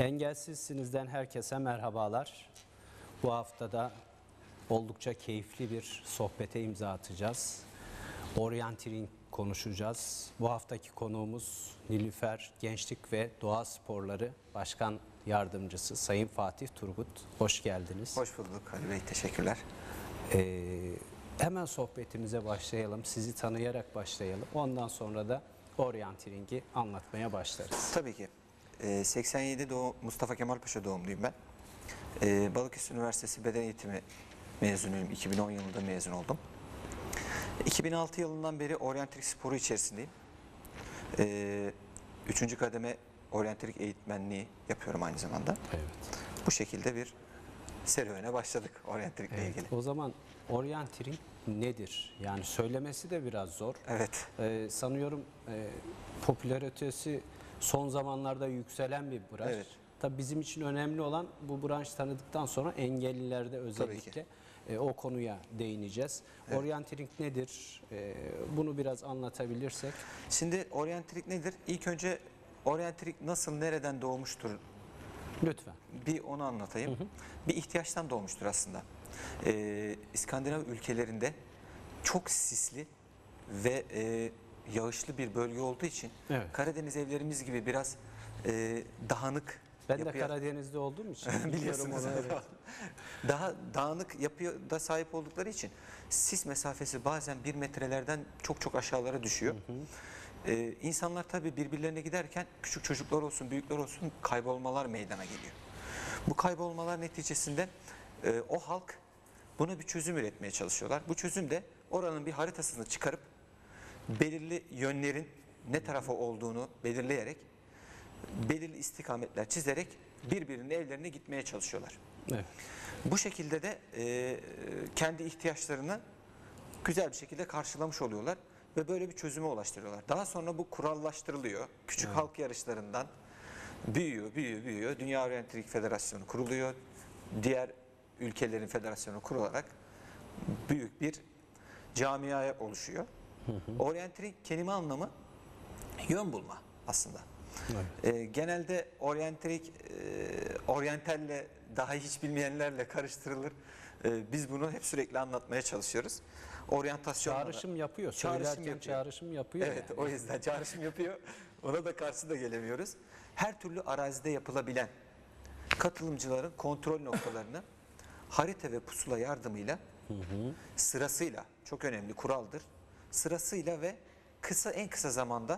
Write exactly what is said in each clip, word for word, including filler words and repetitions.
Engelsizsiniz'den herkese merhabalar. Bu haftada oldukça keyifli bir sohbete imza atacağız. Orienteering konuşacağız. Bu haftaki konuğumuz Nilüfer Gençlik ve Doğa Sporları Başkan Yardımcısı Sayın Fatih Turgut. Hoş geldiniz. Hoş bulduk Ali Bey, teşekkürler. Ee, hemen sohbetimize başlayalım. Sizi tanıyarak başlayalım. Ondan sonra da Orienteering'i anlatmaya başlarız. Tabii ki. Ee, seksen yedi doğum, Mustafa Kemal Paşa doğumluyum ben. Ee, Balıkesir Üniversitesi Beden Eğitimi mezunuyum. iki bin on yılında mezun oldum. iki bin altı yılından beri Orienteering sporu içerisindeyim. Ee, üçüncü kademe Orienteering eğitmenliği yapıyorum aynı zamanda. Evet. Bu şekilde bir serüvene başladık Orienteering ile Evet, ilgili. o zaman Orienteering nedir? Yani söylemesi de biraz zor. Evet. Ee, sanıyorum e, popülaritesi son zamanlarda yükselen bir branş. Evet. Tabii bizim için önemli olan bu branşı tanıdıktan sonra engellilerde özellikle e, o konuya değineceğiz. Evet. Orienteering nedir? E, bunu biraz anlatabilirsek. Şimdi Orienteering nedir? İlk önce Orienteering nasıl, nereden doğmuştur? Lütfen. Bir onu anlatayım. Hı hı. Bir ihtiyaçtan doğmuştur aslında. Ee, İskandinav ülkelerinde çok sisli ve e, yağışlı bir bölge olduğu için Evet. Karadeniz evlerimiz gibi biraz e, dağınık. Ben de yapıya, Karadeniz'de olduğum için biliyorsunuz. onu, evet. Daha dağınık yapıya da sahip oldukları için sis mesafesi bazen bir metrelerden çok çok aşağılara düşüyor. Hı hı. Ee, insanlar tabii birbirlerine giderken küçük çocuklar olsun, büyükler olsun kaybolmalar meydana geliyor. Bu kaybolmalar neticesinde e, o halk buna bir çözüm üretmeye çalışıyorlar. Bu çözüm de oranın bir haritasını çıkarıp belirli yönlerin ne tarafa olduğunu belirleyerek, belirli istikametler çizerek birbirinin evlerine gitmeye çalışıyorlar. Evet. Bu şekilde de e, kendi ihtiyaçlarını güzel bir şekilde karşılamış oluyorlar ve böyle bir çözüme ulaştırıyorlar. Daha sonra bu kurallaştırılıyor. Küçük evet. halk yarışlarından büyüyor, büyüyor, büyüyor. Dünya Orienteering Federasyonu kuruluyor. Diğer ülkelerin federasyonu kurularak büyük bir camiaya oluşuyor. Hı hı. Orienteering kelime anlamı yön bulma aslında. Evet. E, genelde Orienteering e, Orientalle daha hiç bilmeyenlerle karıştırılır. E, biz bunu hep sürekli anlatmaya çalışıyoruz. Oryantasyon çağrışım yapıyor. Çağrışım Söylerken yapıyor. çağrışım yapıyor. Evet, yani. o yüzden çağrışım yapıyor. Ona da karşı da gelemiyoruz. Her türlü arazide yapılabilen katılımcıların kontrol noktalarını harita ve pusula yardımıyla hı hı. sırasıyla, çok önemli kuraldır. Sırasıyla ve kısa en kısa zamanda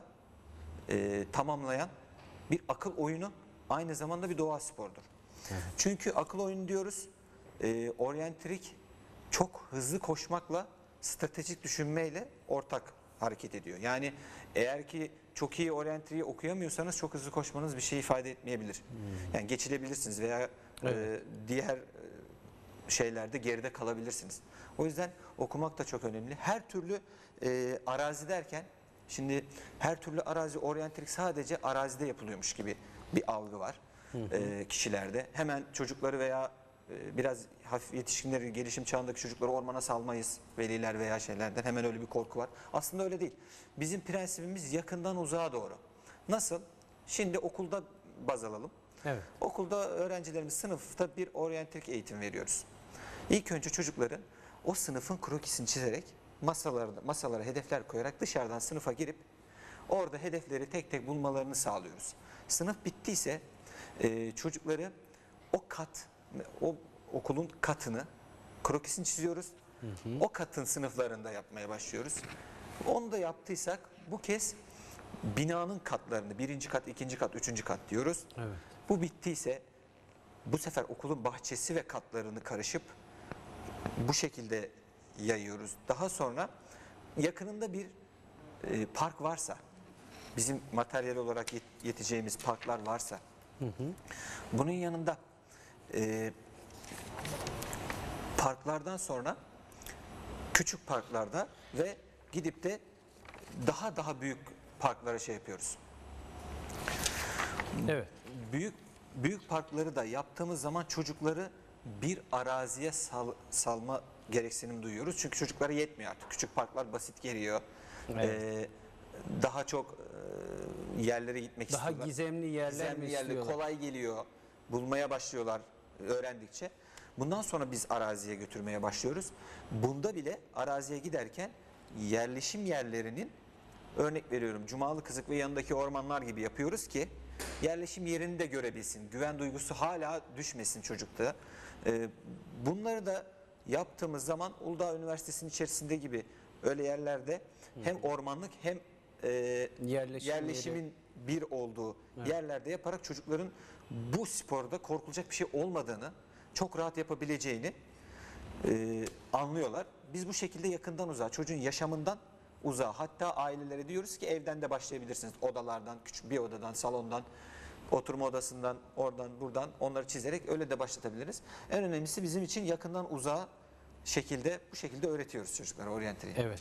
e, tamamlayan bir akıl oyunu, aynı zamanda bir doğa spordur. Evet. Çünkü akıl oyunu diyoruz. E, Orienteering çok hızlı koşmakla, stratejik düşünmeyle ortak hareket ediyor. Yani eğer ki çok iyi Orienteering'i okuyamıyorsanız çok hızlı koşmanız bir şey ifade etmeyebilir. Hmm. Yani geçilebilirsiniz veya evet. e, diğer şeylerde geride kalabilirsiniz. O yüzden okumak da çok önemli. Her türlü e, arazi derken, şimdi her türlü arazi Orienteering sadece arazide yapılıyormuş gibi bir algı var hı hı. E, kişilerde. Hemen çocukları veya e, biraz hafif yetişkinleri, gelişim çağındaki çocukları ormana salmayız veliler veya şeylerden. Hemen öyle bir korku var. Aslında öyle değil. Bizim prensibimiz yakından uzağa doğru. Nasıl? Şimdi okulda baz alalım. Evet. Okulda öğrencilerimiz sınıfta bir Orienteering eğitim veriyoruz. İlk önce çocukların o sınıfın krokisini çizerek masalara, masalara hedefler koyarak dışarıdan sınıfa girip orada hedefleri tek tek bulmalarını sağlıyoruz. Sınıf bittiyse e, çocukları o kat, o okulun katını, krokisini çiziyoruz. Hı hı. O katın sınıflarında yapmaya başlıyoruz. Onu da yaptıysak bu kez binanın katlarını, birinci kat, ikinci kat, üçüncü kat diyoruz. Evet. Bu bittiyse bu sefer okulun bahçesi ve katlarını karışıp bu şekilde yayıyoruz. Daha sonra yakınında bir e, park varsa, bizim materyal olarak yeteceğimiz parklar varsa, hı hı. bunun yanında e, parklardan sonra küçük parklarda ve gidip de daha daha büyük parklara şey yapıyoruz. Evet. Büyük büyük parkları da yaptığımız zaman çocukları bir araziye sal, salma gereksinim duyuyoruz. Çünkü çocuklara yetmiyor artık. Küçük parklar basit geliyor. Evet. Ee, daha çok e, yerlere gitmek Daha istiyorlar. gizemli yerler Gizemli mi yerler istiyorlar? kolay geliyor. Bulmaya başlıyorlar öğrendikçe. Bundan sonra biz araziye götürmeye başlıyoruz. Bunda bile araziye giderken yerleşim yerlerinin, örnek veriyorum, Cumalı Kızık ve yanındaki ormanlar gibi yapıyoruz ki yerleşim yerini de görebilsin. Güven duygusu hala düşmesin çocukta. Ee, bunları da yaptığımız zaman Uludağ Üniversitesi'nin içerisinde gibi öyle yerlerde hem ormanlık hem e, Yerleşim yerleşimin bir olduğu Evet. yerlerde yaparak çocukların bu sporda korkulacak bir şey olmadığını, çok rahat yapabileceğini e, anlıyorlar. Biz bu şekilde yakından uzağa, çocuğun yaşamından uzağa, hatta ailelere diyoruz ki evden de başlayabilirsiniz. Odalardan, küçük bir odadan, salondan, oturma odasından, oradan, buradan onları çizerek öyle de başlatabiliriz. En önemlisi bizim için yakından uzağa şekilde, bu şekilde öğretiyoruz çocuklara oryantaliği. Evet.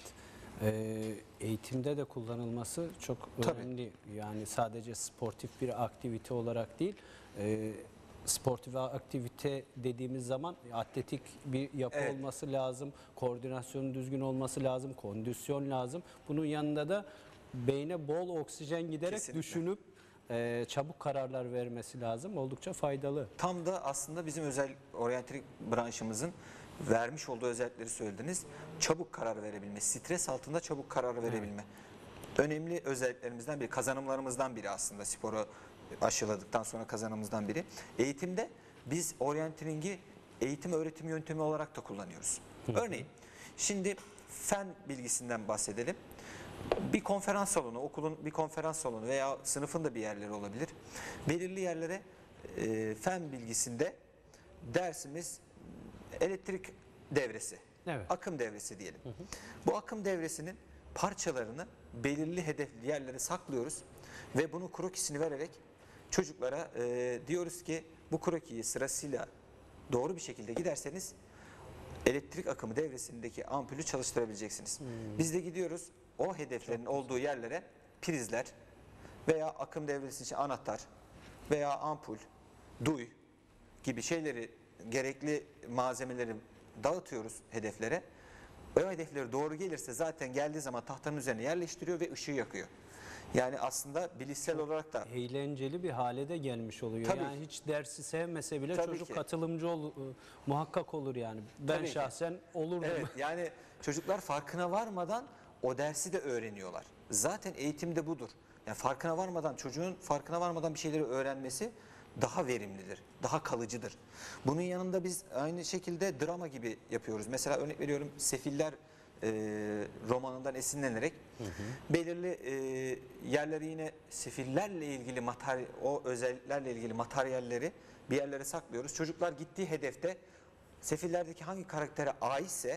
Ee, eğitimde de kullanılması çok Tabii. önemli. Yani sadece sportif bir aktivite olarak değil, e, sportif aktivite dediğimiz zaman atletik bir yapı Evet. olması lazım, koordinasyonun düzgün olması lazım, kondisyon lazım. Bunun yanında da beyne bol oksijen giderek Kesinlikle. düşünüp e, çabuk kararlar vermesi lazım. Oldukça faydalı. Tam da aslında bizim özel oryantalik branşımızın vermiş olduğu özellikleri söylediniz. Çabuk karar verebilme, stres altında çabuk karar verebilme. Önemli özelliklerimizden biri, kazanımlarımızdan biri aslında sporu aşıladıktan sonra kazanımızdan biri. Eğitimde biz oryantalingi eğitim öğretim yöntemi olarak da kullanıyoruz. Örneğin şimdi fen bilgisinden bahsedelim. Bir konferans salonu, okulun bir konferans salonu veya sınıfın da bir yerleri olabilir. Belirli yerlere e, fen bilgisinde dersimiz elektrik devresi, Evet. akım devresi diyelim. Bu akım devresinin parçalarını belirli hedefli yerlere saklıyoruz ve bunun krokisini vererek çocuklara e, diyoruz ki bu krokiyi sırasıyla doğru bir şekilde giderseniz elektrik akımı devresindeki ampulü çalıştırabileceksiniz. Biz de gidiyoruz o hedeflerin olduğu yerlere prizler veya akım devresi için anahtar veya ampul, duy gibi şeyleri, gerekli malzemeleri dağıtıyoruz hedeflere. O hedefleri doğru gelirse zaten geldiği zaman tahtanın üzerine yerleştiriyor ve ışığı yakıyor. Yani aslında bilişsel olarak da Eğlenceli bir hale de gelmiş oluyor. Tabii Yani hiç dersi sevmese bile Tabii çocuk ki. katılımcı ol, e, muhakkak olur yani. Ben Tabii ki. şahsen olurdum. evet, yani çocuklar farkına varmadan o dersi de öğreniyorlar. Zaten eğitimde budur. Yani farkına varmadan, çocuğun farkına varmadan bir şeyleri öğrenmesi daha verimlidir, daha kalıcıdır. Bunun yanında biz aynı şekilde drama gibi yapıyoruz. Mesela örnek veriyorum, Sefiller e, romanından esinlenerek hı hı. belirli e, yerleri, yine sefillerle ilgili materyal, o özelliklerle ilgili materyalleri bir yerlere saklıyoruz. Çocuklar gittiği hedefte sefillerdeki hangi karaktere aitse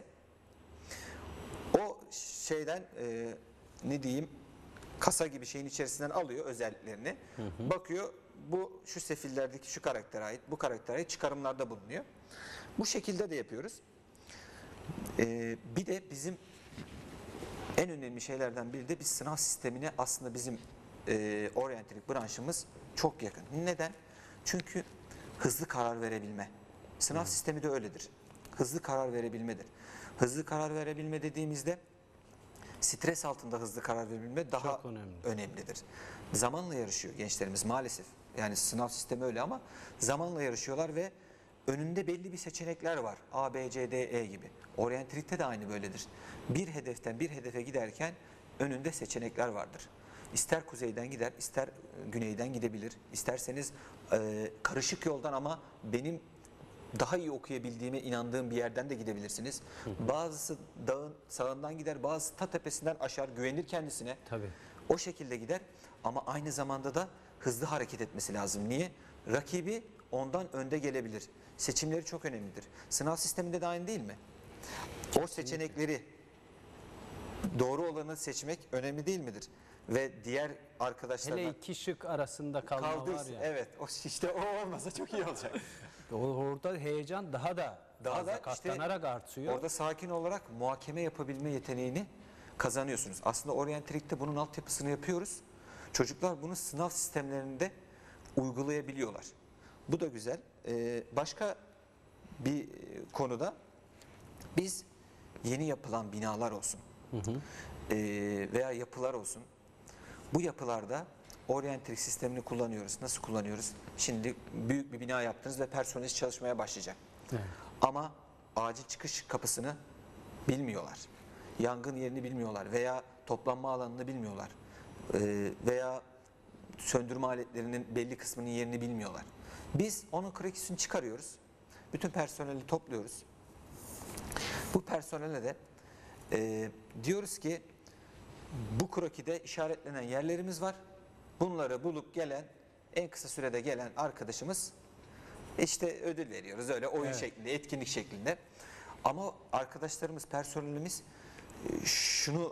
o şeyden e, ne diyeyim, kasa gibi şeyin içerisinden alıyor özelliklerini. Hı hı. Bakıyor, bu şu sefillerdeki şu karaktere ait, bu karaktere ait çıkarımlarda bulunuyor. Bu şekilde de yapıyoruz. Ee, bir de bizim en önemli şeylerden biri de bir sınav sistemine aslında bizim e, oryantalik branşımız çok yakın. Neden? Çünkü hızlı karar verebilme. Sınav hı. sistemi de öyledir. Hızlı karar verebilmedir. Hızlı karar verebilme dediğimizde stres altında hızlı karar verebilme daha Çok önemli. önemlidir. Zamanla yarışıyor gençlerimiz maalesef. Yani sınav sistemi öyle ama zamanla yarışıyorlar ve önünde belli bir seçenekler var. A, B, C, D, E gibi. Oryantalikte de aynı böyledir. Bir hedeften bir hedefe giderken önünde seçenekler vardır. İster kuzeyden gider, ister güneyden gidebilir. İsterseniz e, karışık yoldan ama benim daha iyi okuyabildiğime inandığım bir yerden de gidebilirsiniz. Hı hı. Bazısı dağın sağından gider, bazısı ta tepesinden aşar, güvenir kendisine. Tabii. O şekilde gider ama aynı zamanda da hızlı hareket etmesi lazım. Niye? Rakibi ondan önde gelebilir. Seçimleri çok önemlidir. Sınav sisteminde de aynı değil mi? O seçenekleri, doğru olanı seçmek önemli değil midir? Ve diğer arkadaşlarla Hele iki şık arasında kalma kaldıysa, var ya. evet, o işte o olmasa çok iyi olacak. Orada heyecan daha da Daha fazla da işte katlanarak artıyor. Orada sakin olarak muhakeme yapabilme yeteneğini kazanıyorsunuz. Aslında oryantalikte bunun altyapısını yapıyoruz. Çocuklar bunu sınav sistemlerinde uygulayabiliyorlar. Bu da güzel. Ee, başka bir konuda biz yeni yapılan binalar olsun hı hı. E, veya yapılar olsun. Bu yapılarda oryantirik sistemini kullanıyoruz. Nasıl kullanıyoruz? Şimdi büyük bir bina yaptınız ve personel çalışmaya başlayacak. Evet. Ama acil çıkış kapısını bilmiyorlar. Yangın yerini bilmiyorlar veya toplanma alanını bilmiyorlar. Ee, veya söndürme aletlerinin belli kısmının yerini bilmiyorlar. Biz onun krokisini çıkarıyoruz. Bütün personeli topluyoruz. Bu personele de e, diyoruz ki bu krokide işaretlenen yerlerimiz var. Bunları bulup gelen, en kısa sürede gelen arkadaşımız işte ödül veriyoruz. Öyle oyun Evet. şeklinde, etkinlik şeklinde. Ama arkadaşlarımız, personelimiz e, şunu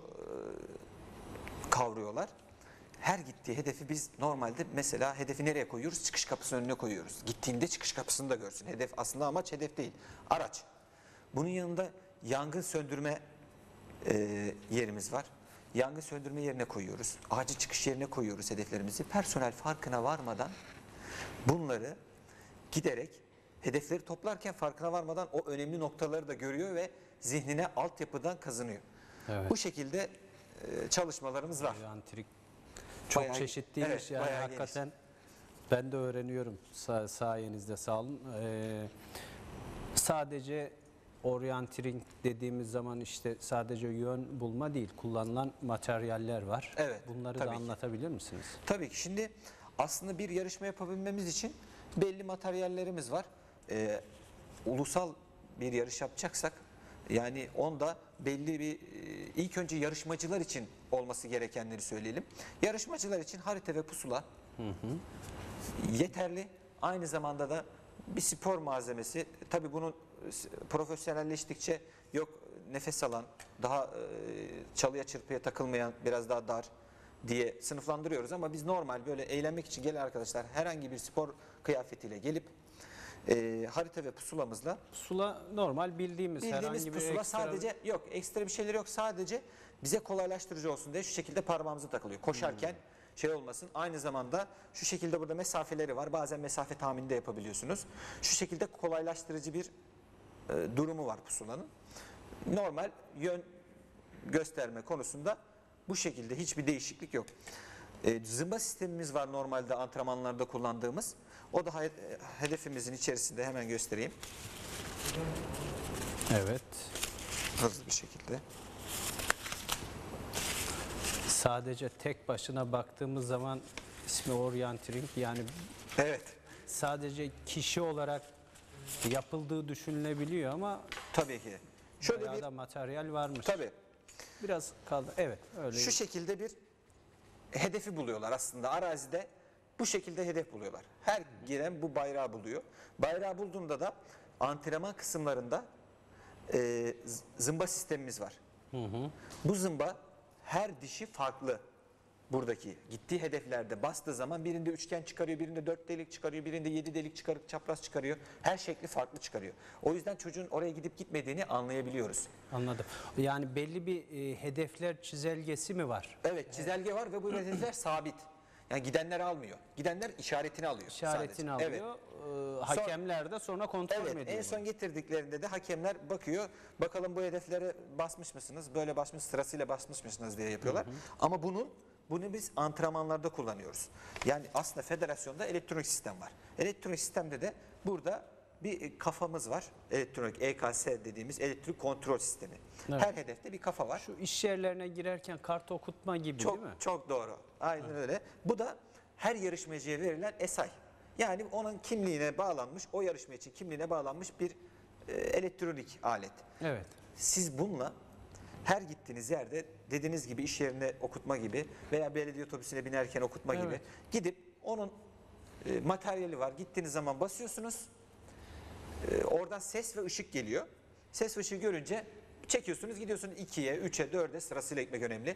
e, kavruyorlar. Her gittiği hedefi biz normalde mesela hedefi nereye koyuyoruz? Çıkış kapısının önüne koyuyoruz. Gittiğinde çıkış kapısını da görsün. Hedef aslında amaç hedef değil. Araç. Bunun yanında yangın söndürme e, yerimiz var. Yangın söndürme yerine koyuyoruz. Acil çıkış yerine koyuyoruz hedeflerimizi. Personel farkına varmadan bunları giderek hedefleri toplarken farkına varmadan o önemli noktaları da görüyor ve zihnine altyapıdan kazanıyor. Evet. Bu şekilde e, çalışmalarımız var. Oryantirik çok Bayağı- çeşitliymiş evet, yani bayağı hakikaten. Ben de öğreniyorum sa- sayenizde, sağ olun. Ee, sadece oryantiring dediğimiz zaman işte sadece yön bulma değil, kullanılan materyaller var. Evet, Bunları tabii da ki. anlatabilir misiniz? Tabii ki şimdi aslında bir yarışma yapabilmemiz için belli materyallerimiz var. Ee, ulusal bir yarış yapacaksak yani onda belli bir e, ilk önce yarışmacılar için olması gerekenleri söyleyelim. Yarışmacılar için harita ve pusula yeterli. Aynı zamanda da bir spor malzemesi. Tabii bunun profesyonelleştikçe yok nefes alan, daha e, çalıya çırpıya takılmayan, biraz daha dar diye sınıflandırıyoruz ama biz normal böyle eğlenmek için gelen arkadaşlar herhangi bir spor kıyafetiyle gelip e, harita ve pusulamızla Pusula normal bildiğimiz, bildiğimiz herhangi bir pusula ekstra... sadece yok ekstra bir şeyler yok, sadece bize kolaylaştırıcı olsun diye şu şekilde parmağımıza takılıyor. Koşarken Hmm. şey olmasın. Aynı zamanda şu şekilde burada mesafeleri var. Bazen mesafe tahmini de yapabiliyorsunuz. Şu şekilde kolaylaştırıcı bir e, durumu var pusulanın. Normal yön gösterme konusunda bu şekilde hiçbir değişiklik yok. E, zımba sistemimiz var normalde antrenmanlarda kullandığımız. O da he- hedefimizin içerisinde, hemen göstereyim. Evet. Hızlı bir şekilde. Sadece tek başına baktığımız zaman ismi oryantiring, yani Evet. sadece kişi olarak yapıldığı düşünülebiliyor ama Tabii ki. Şöyle bayağı bir da materyal varmış. tabii Biraz kaldı. Evet, öyle. şu şekilde bir hedefi buluyorlar aslında arazide. Bu şekilde hedef buluyorlar. Her giren bu bayrağı buluyor. Bayrağı bulduğunda da antrenman kısımlarında e, z- zımba sistemimiz var. Bu zımba her dişi farklı. Buradaki gittiği hedeflerde bastığı zaman birinde üçgen çıkarıyor, birinde dört delik çıkarıyor, birinde yedi delik çıkarıp çapraz çıkarıyor. Her şekli farklı çıkarıyor. O yüzden çocuğun oraya gidip gitmediğini anlayabiliyoruz. Anladım. Yani belli bir e, hedefler çizelgesi mi var? Evet, çizelge var ve bu hedefler sabit. Yani gidenler almıyor. Gidenler işaretini alıyor. İşaretini sadece. Evet. alıyor. Ee, hakemler de sonra kontrol Evet, ediyor. en son getirdiklerinde de hakemler bakıyor. Bakalım bu hedeflere basmış mısınız? Böyle basmış, sırasıyla basmış mısınız diye yapıyorlar. Ama bunun bunu biz antrenmanlarda kullanıyoruz. Yani aslında federasyonda elektronik sistem var. Elektronik sistemde de burada bir kafamız var. Elektronik E K S dediğimiz elektrik kontrol sistemi. Evet. Her hedefte bir kafa var. Şu iş yerlerine girerken kart okutma gibi Çok değil mi? çok doğru. Aynen öyle. Bu da her yarışmacıya verilen S I. Yani onun kimliğine bağlanmış, o yarışma için kimliğine bağlanmış bir e, elektronik alet. Evet. Siz bununla her gittiğiniz yerde dediğiniz gibi iş yerine okutma gibi veya belediye otobüsüne binerken okutma gibi Evet. gidip onun e, materyali var. Gittiğiniz zaman basıyorsunuz. E, oradan ses ve ışık geliyor. Ses ve ışığı görünce çekiyorsunuz, gidiyorsunuz ikiye, üçe, dörde, sırasıyla gitmek önemli.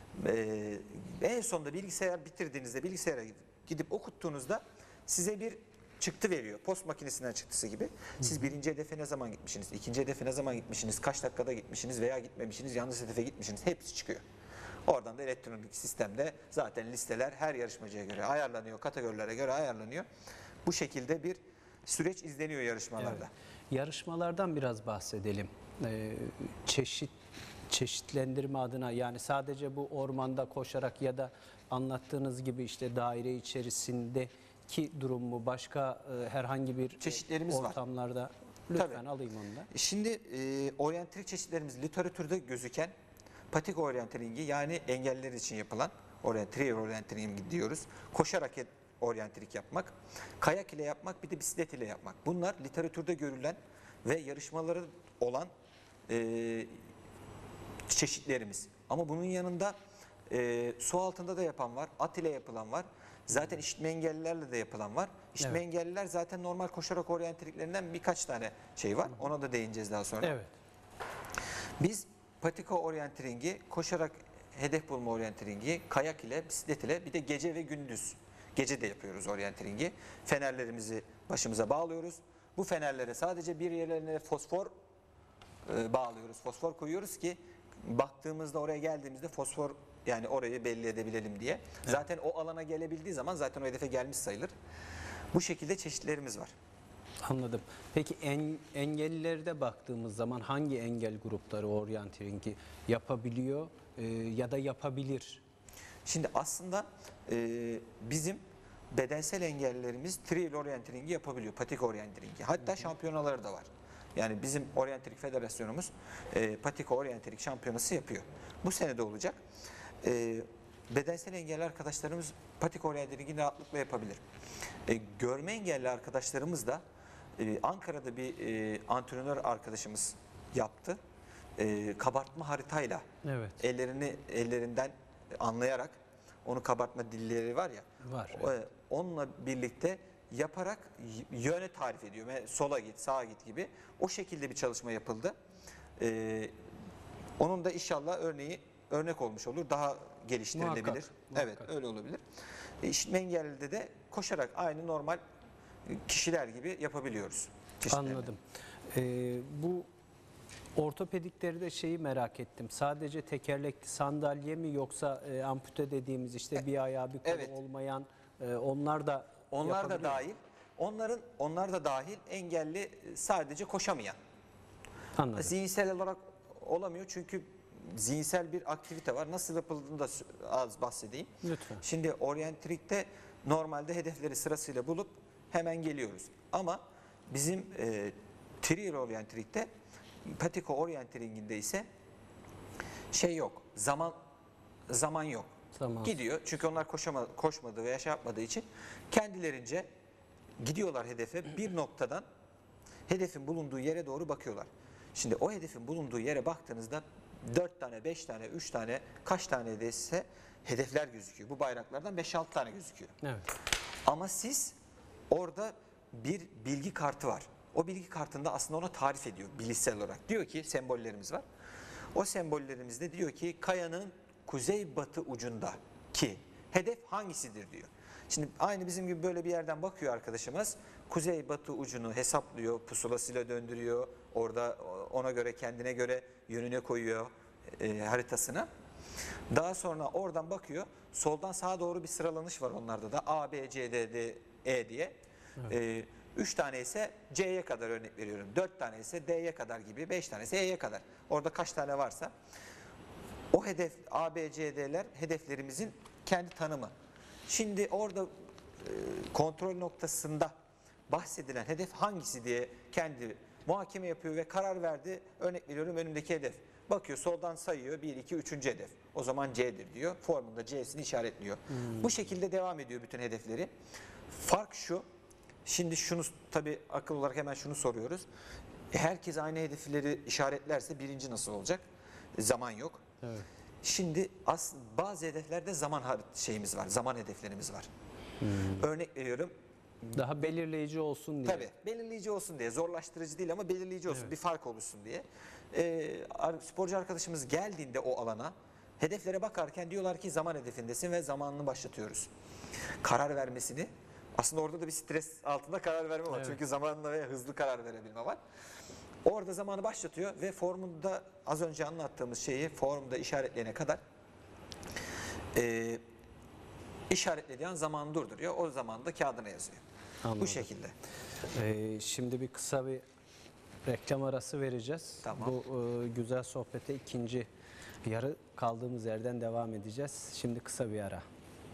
E, en sonunda bilgisayar bitirdiğinizde, bilgisayara gidip okuttuğunuzda size bir çıktı veriyor. Post makinesinden çıktısı gibi. Siz birinci hedefe ne zaman gitmişsiniz, ikinci hedefe ne zaman gitmişsiniz, kaç dakikada gitmişsiniz veya gitmemişsiniz, yanlış hedefe gitmişsiniz. Hepsi çıkıyor. Oradan da elektronik sistemde zaten listeler her yarışmacıya göre ayarlanıyor, kategorilere göre ayarlanıyor. Bu şekilde bir süreç izleniyor yarışmalarda. Evet. Yarışmalardan biraz bahsedelim. Ee, çeşit çeşitlendirme adına, yani sadece bu ormanda koşarak ya da anlattığınız gibi işte daire içerisindeki durum mu, başka e, herhangi bir Çeşitlerimiz var. ortamlarda lütfen Tabii. alayım onu da. Şimdi e, oryantilik çeşitlerimiz literatürde gözüken patik oryantilingi, yani engelliler için yapılan oryantilik oryantilingi diyoruz. Koşarak oryantilik yapmak, kayak ile yapmak, bir de bisiklet ile yapmak. Bunlar literatürde görülen ve yarışmaları olan e, çeşitlerimiz. Ama bunun yanında e, su altında da yapan var, at ile yapılan var. Zaten işitme engellilerle de yapılan var. İşitme Evet. engelliler zaten normal koşarak oryantiliklerinden birkaç tane şey var. Ona da değineceğiz daha sonra. Evet. Biz patika oryantilingi, koşarak hedef bulma oryantilingi, kayak ile, bisiklet ile, bir de gece ve gündüz. Gece de yapıyoruz oryantilingi. Fenerlerimizi başımıza bağlıyoruz. Bu fenerlere sadece bir yerlerine fosfor e, bağlıyoruz. Fosfor koyuyoruz ki baktığımızda, oraya geldiğimizde fosfor, yani orayı belli edebilelim diye. Evet. Zaten o alana gelebildiği zaman zaten o hedefe gelmiş sayılır. Bu şekilde çeşitlerimiz var. Anladım. Peki en, engellilerde baktığımız zaman hangi engel grupları oryantilingi yapabiliyor e, ya da yapabilir? Şimdi aslında e, bizim bedensel engellilerimiz trail oryantilingi yapabiliyor, patik oryantilingi. Hatta şampiyonaları da var. Yani bizim oryantilik federasyonumuz e, patika oryantilik şampiyonası yapıyor. Bu sene de olacak. E, bedensel engelli arkadaşlarımız patika oryantilingi rahatlıkla yapabilir. E, görme engelli arkadaşlarımız da e, Ankara'da bir e, antrenör arkadaşımız yaptı. E, kabartma haritayla Evet. ellerini ellerinden anlayarak, onu kabartma dilleri var ya, Var. o, onunla birlikte yaparak yöne tarif ediyor. Sola git, sağa git gibi. O şekilde bir çalışma yapıldı. Ee, onun da inşallah örneği örnek olmuş olur. Daha geliştirilebilir. Muhakkak, Evet, muhakkak. öyle olabilir. E, İşitme engellide de koşarak aynı normal kişiler gibi yapabiliyoruz. çeşitlerini. Anladım. Ee, bu ortopediklerde şeyi merak ettim. Sadece tekerlekli sandalye mi, yoksa e, ampute dediğimiz işte bir ayağı bir kolu Evet. olmayan e, onlar da Onlar da yapabiliyor mu? dahil. Onların onlar da dahil, engelli sadece koşamayan. Anladım. Zihinsel olarak olamıyor çünkü zihinsel bir aktivite var. Nasıl yapıldığını da az bahsedeyim. Lütfen. Şimdi oryantilikte normalde hedefleri sırasıyla bulup hemen geliyoruz. Ama bizim e, trial oryantilikte, patiko oryantilinginde ise şey yok. Zaman zaman yok. Tamam. Gidiyor. Çünkü onlar koşama, koşmadığı veya şey yapmadığı için kendilerince gidiyorlar hedefe. Bir noktadan hedefin bulunduğu yere doğru bakıyorlar. Şimdi o hedefin bulunduğu yere baktığınızda dört tane, beş tane, üç tane, kaç tane ise hedefler gözüküyor. Bu bayraklardan beş altı tane gözüküyor. Evet. Ama siz orada bir bilgi kartı var. O bilgi kartında aslında ona tarif ediyor bilişsel olarak. Diyor ki sembollerimiz var. O sembollerimizde diyor ki kayanın kuzeybatı ucunda ki hedef hangisidir diyor. Şimdi aynı bizim gibi böyle bir yerden bakıyor arkadaşımız. Kuzeybatı ucunu hesaplıyor, pusulasıyla döndürüyor. Orada ona göre, kendine göre yönüne koyuyor e, haritasını. Daha sonra oradan bakıyor. Soldan sağa doğru bir sıralanış var onlarda da. A, B, C, D, D, E diye. Evet. E, üç tane ise C'ye kadar örnek veriyorum. dört tane ise D'ye kadar gibi. beş tane ise E'ye kadar. Orada kaç tane varsa. O hedef A, B, C, D'ler hedeflerimizin kendi tanımı. Şimdi orada e, kontrol noktasında bahsedilen hedef hangisi diye kendi muhakeme yapıyor ve karar verdi. Örnek veriyorum, önümdeki hedef. Bakıyor, soldan sayıyor. bir, iki, üçüncü hedef. O zaman C'dir diyor. Formunda C'sini işaretliyor. Hmm. Bu şekilde devam ediyor bütün hedefleri. Fark şu. Şimdi şunu tabii akıl olarak hemen şunu soruyoruz. Herkes aynı hedefleri işaretlerse birinci nasıl olacak? Zaman yok. Evet. Şimdi as, bazı hedeflerde zaman şeyimiz var. Zaman hedeflerimiz var. Hmm. Örnek veriyorum. Daha belirleyici olsun diye. Tabii, belirleyici olsun diye. Zorlaştırıcı değil ama belirleyici olsun. Evet. Bir fark oluşsun diye. Ee, sporcu arkadaşımız geldiğinde o alana hedeflere bakarken diyorlar ki zaman hedefindesin ve zamanını başlatıyoruz. Karar vermesini, aslında orada da bir stres altında karar verme var. Evet. Çünkü zamanla ve hızlı karar verebilme var. Orada zamanı başlatıyor ve formunda az önce anlattığımız şeyi formda işaretleyene kadar e, işaretlediği an zamanı durduruyor. O zaman da kağıdına yazıyor. Anladım. Bu şekilde. Ee, şimdi bir kısa bir reklam arası vereceğiz. Tamam. Bu e, güzel sohbete ikinci yarı kaldığımız yerden devam edeceğiz. Şimdi kısa bir ara.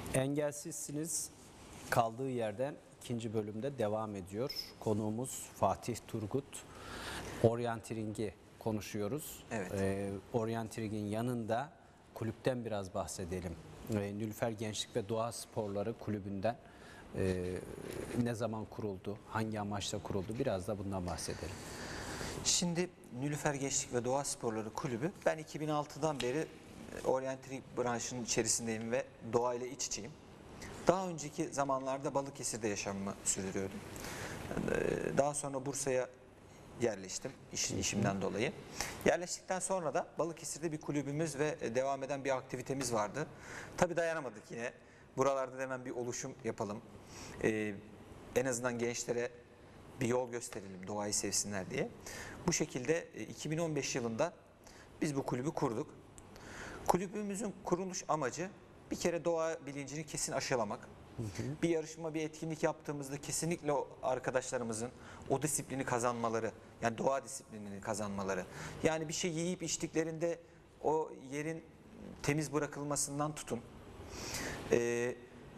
Engelsizsiniz kaldığı yerden ikinci bölümde devam ediyor. Konuğumuz Fatih Turgut. Orienteering'i konuşuyoruz. Evet. Ee, Orienteering'in yanında kulüpten biraz bahsedelim. Ee, Nilüfer Gençlik ve Doğa Sporları Kulübü'nden e, ne zaman kuruldu, hangi amaçla kuruldu, biraz da bundan bahsedelim. Şimdi Nilüfer Gençlik ve Doğa Sporları Kulübü, ben iki bin altıdan beri oryanteering branşının içerisindeyim ve doğayla iç içeyim. Daha önceki zamanlarda Balıkesir'de yaşamımı sürdürüyordum. Daha sonra Bursa'ya yerleştim iş, işimden dolayı. Yerleştikten sonra da Balıkesir'de bir kulübümüz ve devam eden bir aktivitemiz vardı. Tabii dayanamadık yine. Buralarda da hemen bir oluşum yapalım. Ee, en azından gençlere bir yol gösterelim, doğayı sevsinler diye. Bu şekilde iki bin on beş yılında biz bu kulübü kurduk. Kulübümüzün kuruluş amacı bir kere doğa bilincini kesin aşılamak. Hı hı. Bir yarışma, bir etkinlik yaptığımızda kesinlikle o arkadaşlarımızın o disiplini kazanmaları, yani doğa disiplinini kazanmaları. Yani bir şey yiyip içtiklerinde o yerin temiz bırakılmasından tutun. Ee,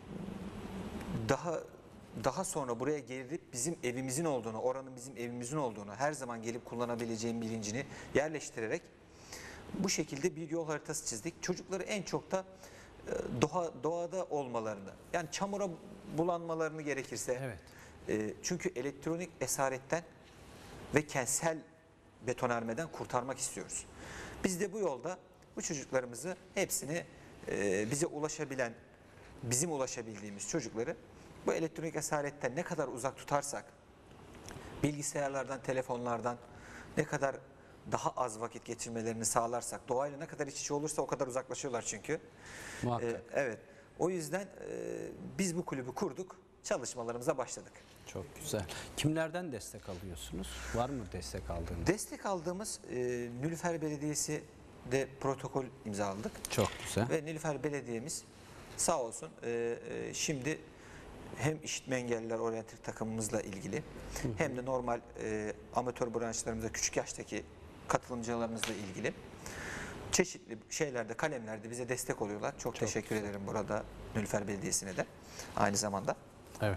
daha daha sonra buraya gelip bizim evimizin olduğunu, oranın bizim evimizin olduğunu, her zaman gelip kullanabileceğim bilincini yerleştirerek bu şekilde bir yol haritası çizdik. Çocukları en çok da doğa, doğada olmalarını, yani çamura bulanmalarını gerekirse. Evet. E, çünkü elektronik esaretten ve kentsel betonarmeden kurtarmak istiyoruz. Biz de bu yolda bu çocuklarımızı hepsini e, bize ulaşabilen, bizim ulaşabildiğimiz çocukları bu elektronik esaretten ne kadar uzak tutarsak, bilgisayarlardan, telefonlardan ne kadar daha az vakit geçirmelerini sağlarsak, doğayla ne kadar iç içe olursa o kadar uzaklaşıyorlar çünkü. Muhakkak. Ee, evet. O yüzden e, biz bu kulübü kurduk, çalışmalarımıza başladık. Çok güzel. Kimlerden destek alıyorsunuz? Var mı destek aldığınız? Destek aldığımız e, Nilüfer Belediyesi de protokol imzaladık. Çok güzel. Ve Nilüfer Belediye'miz sağ olsun e, e, şimdi hem işitme engelliler oryanteering takımımızla ilgili, hı hı, hem de normal e, amatör branşlarımızda küçük yaştaki katılımcılarımızla ilgili çeşitli şeylerde, kalemlerde bize destek oluyorlar. Çok, Çok teşekkür güzel. ederim burada Nilüfer Belediyesi'ne de aynı zamanda. Evet.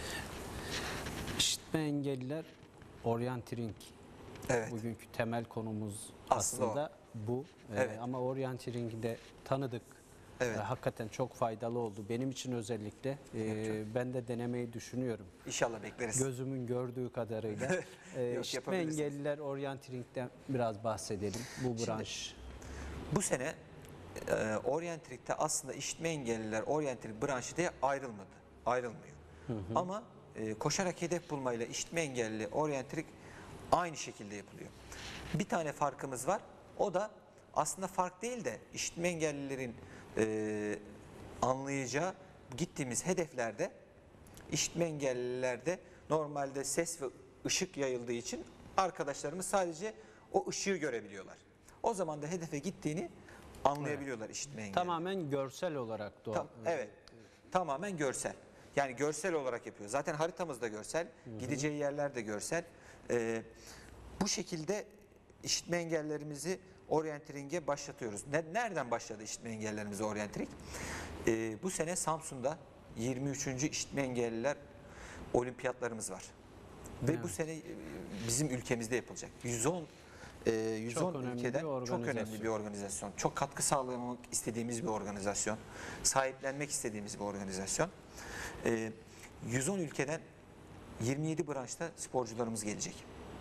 İşitme engelliler Orienteering. Evet. Bugünkü temel konumuz aslında, aslında bu. Evet. Ee, ama Orienteering'i de tanıdık. Evet. Ee, hakikaten çok faydalı oldu. Benim için özellikle e, evet, ben de denemeyi düşünüyorum. İnşallah bekleriz. Gözümün gördüğü kadarıyla. ee, İşitme engelliler Orienteering'den biraz bahsedelim. Bu branş. Şimdi, bu sene e, Orienteering'de aslında işitme engelliler Orienteering branşı diye ayrılmadı. Ayrılmıyor. Hı hı. Ama e, koşarak hedef bulmayla işitme engelli Orienteering aynı şekilde yapılıyor. Bir tane farkımız var. O da aslında fark değil de işitme engellilerin e, anlayacağı gittiğimiz hedeflerde, işitme engellilerde normalde ses ve ışık yayıldığı için arkadaşlarımız sadece o ışığı görebiliyorlar. O zaman da hedefe gittiğini anlayabiliyorlar, evet, işitme engelli. Tamamen görsel olarak doğa. Tam, evet. Tamamen görsel. Yani görsel olarak yapıyor. Zaten haritamız da görsel, hı hı, gideceği yerler de görsel. Ee, bu şekilde işitme engellerimizi Orienteering'e başlatıyoruz. Nereden başladı işitme engellerimizi Orienteering? Ee, bu sene Samsun'da yirmi üçüncü işitme engelliler olimpiyatlarımız var. Ve evet, bu sene bizim ülkemizde yapılacak. yüz on yüz on ülkeden çok önemli bir organizasyon. Çok katkı sağlamak istediğimiz bir organizasyon. Sahiplenmek istediğimiz bir organizasyon. Ee, yüz on ülkeden yirmi yedi branşta sporcularımız gelecek.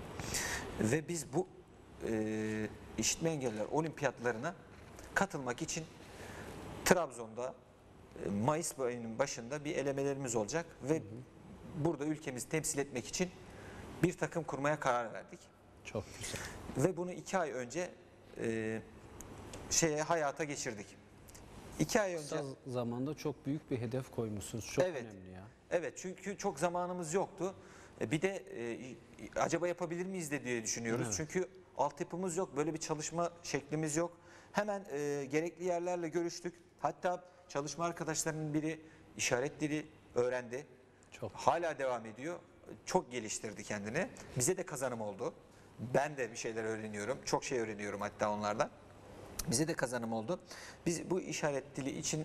Ve biz bu e, işitme engelliler olimpiyatlarına katılmak için Trabzon'da e, Mayıs ayının başında bir elemelerimiz olacak ve hı hı, burada ülkemizi temsil etmek için bir takım kurmaya karar verdik. Çok güzel. Ve bunu iki ay önce e, şeye hayata geçirdik. İki ay önce. Kısa zamanda çok büyük bir hedef koymuşsunuz. Çok evet, önemli ya. Evet, çünkü çok zamanımız yoktu. Bir de e, acaba yapabilir miyiz de diye düşünüyoruz. Evet. Çünkü altyapımız yok, böyle bir çalışma şeklimiz yok. Hemen e, gerekli yerlerle görüştük. Hatta çalışma arkadaşlarının biri işaret dili öğrendi. Çok. Hala devam ediyor. Çok geliştirdi kendini. Bize de kazanım oldu. Ben de bir şeyler öğreniyorum. Çok şey öğreniyorum hatta onlardan. Bize de kazanım oldu. Biz bu işaret dili için